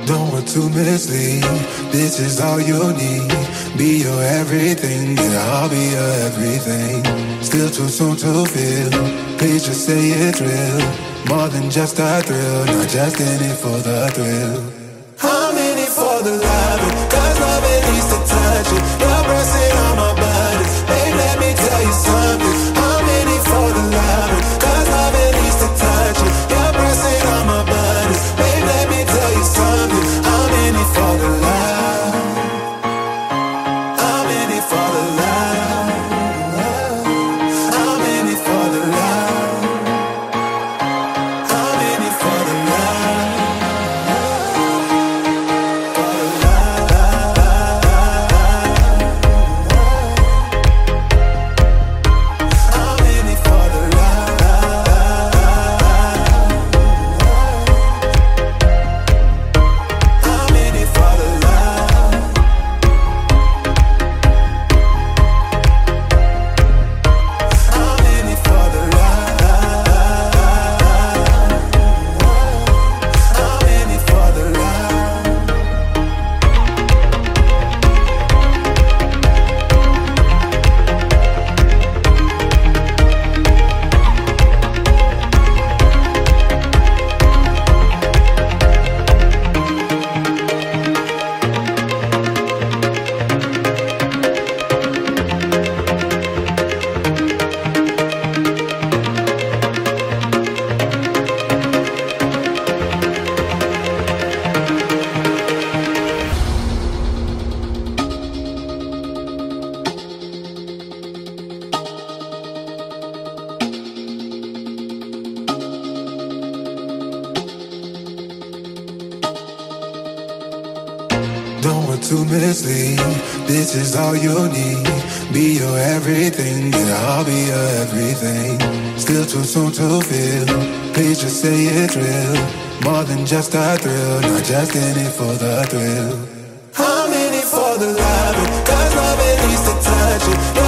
Don't want to mislead, this is all you need. Be your everything, yeah, I'll be your everything. Still too soon to feel, please just say it's real. More than just a thrill, not just in it for the thrill. I'm in it for the love, cause love it needs to touch it. You're pressing on my body, babe, let me tell you something. I'm in it for the love, cause love it needs to touch it. You're pressing on my body, babe, let me tell you something. I'm in it for the love, I'm in it for the love, I'm in it for the love, I'm in it for the love, for the love, I'm in it for the love, I'm in it for the love, I'm in it for the love, I'm in it for the love. Don't want to mislead, this is all you need. Be your everything, yeah, I'll be your everything. Still too soon to feel, please just say it's real. More than just a thrill, not just in it for the thrill. I'm in it for the love, cause love it needs to touch it.